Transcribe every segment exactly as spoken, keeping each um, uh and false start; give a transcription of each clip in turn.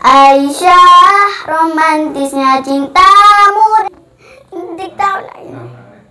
Aisyah, romantisnya cintamu. Dik tahu lah ini.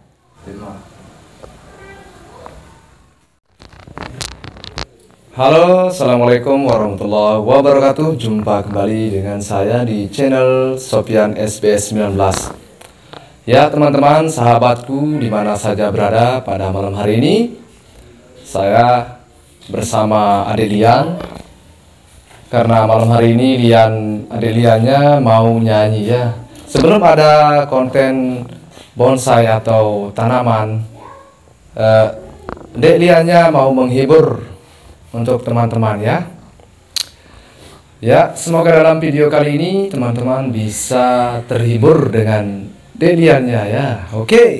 Halo, assalamualaikum warahmatullahi wabarakatuh. Jumpa kembali dengan saya di channel Sofyan S B S sembilan belas. Ya teman-teman, sahabatku dimana saja berada pada malam hari ini, saya bersama Adik Lian. Karena malam hari ini Lian, Adik Liannya mau nyanyi ya. Sebelum ada konten bonsai atau tanaman, eh, Adik Liannya mau menghibur untuk teman-teman ya. Ya, semoga dalam video kali ini teman-teman bisa terhibur dengan Adik Liannya ya. Oke. Okay.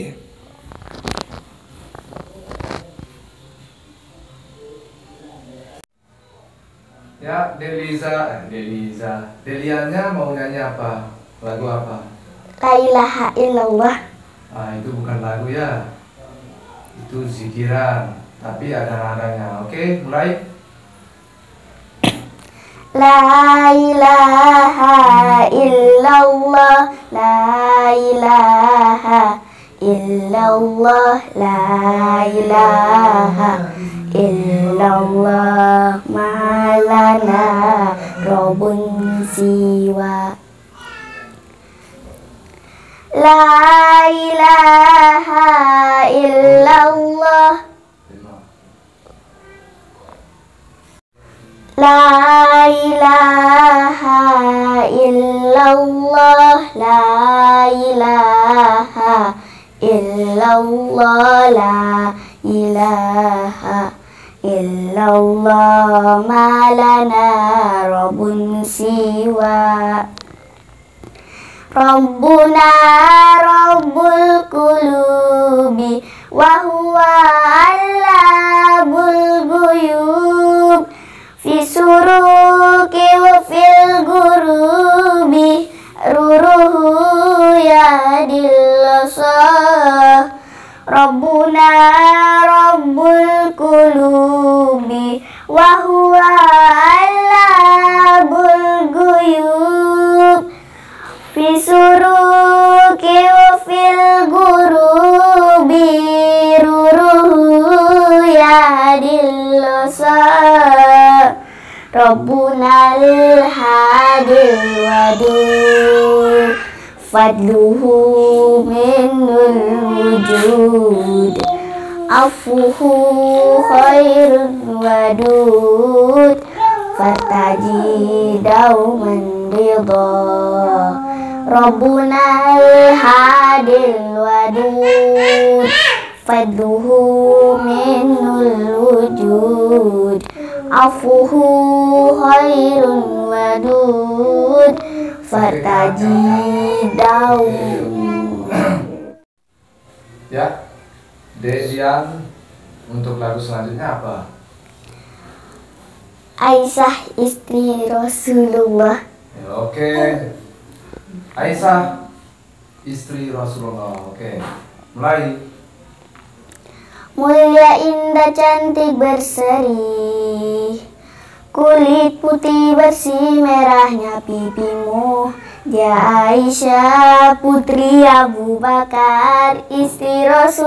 Ya, Deliza, Deliza, Deliannya mau nyanyi apa? Lagu apa? La ilaha illallah. Ah, itu bukan lagu ya. Itu zikiran, tapi ada nadanya. Oke, mulai. La ilaha illallah, la ilaha illallah, la ilaha illallah, malana robun siwa. La ilaha illallah, la ilaha illallah, la ilaha illallah, la ilaha illallah, malana robun siwa. Rabbuna rabbul qulubi wa huwa allabul ghuyub, fi suruki wa fil gurubi ruruhu yadillasah. Rabbuna rabbul qulubi wa huwa allabul ghuyub, fi suruki wa fil gurubi ruruhu yadillasah. Rabbunal hadil wadud, fadluhu minul wujud, afuhu khairun wadud, fataji dauman ridha. Rabbunal hadil wadud, fadluhu minul wujud, afuhu khairun wadud, fataji dauman. Ya, Delian, untuk lagu selanjutnya apa? Aisyah, istri Rasulullah. Ya, oke. Aisyah, istri Rasulullah. Oke, mulai. Mulia, indah, cantik, berseri, kulit putih bersih, merahnya pipimu. Dia Aisyah, putri Abu Bakar, istri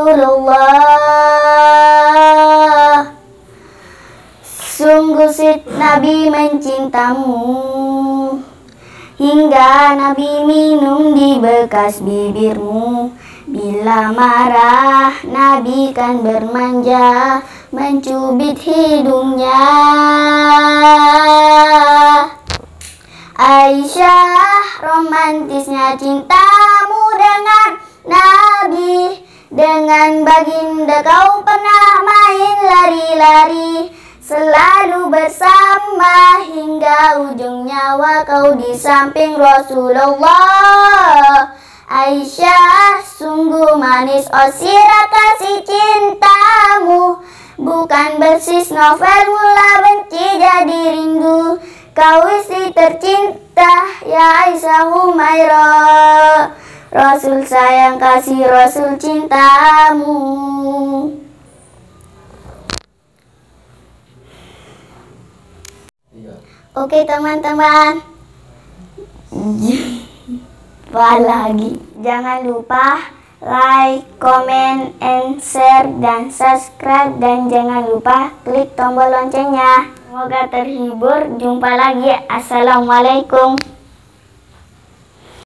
Rasulullah. Sungguh sit Nabi mencintamu, hingga Nabi minum di bekas bibirmu. Bila marah Nabi kan bermanja, mencubit hidungnya. Aisyah, romantisnya cintamu dengan Nabi. Dengan baginda kau pernah main lari-lari, selalu bersama hingga ujung nyawa kau di samping Rasulullah. Aisyah, sungguh manis oh sirah kasih cintamu, bukan bersis novel mula benci jadi rindu. Kau istri tercinta ya Aisyah Humairah, Rasul sayang kasih Rasul cintamu. Oke teman-teman, jumpa lagi. Jangan lupa like, comment, and share, dan subscribe. Dan jangan lupa klik tombol loncengnya. Semoga terhibur. Jumpa lagi. Assalamualaikum.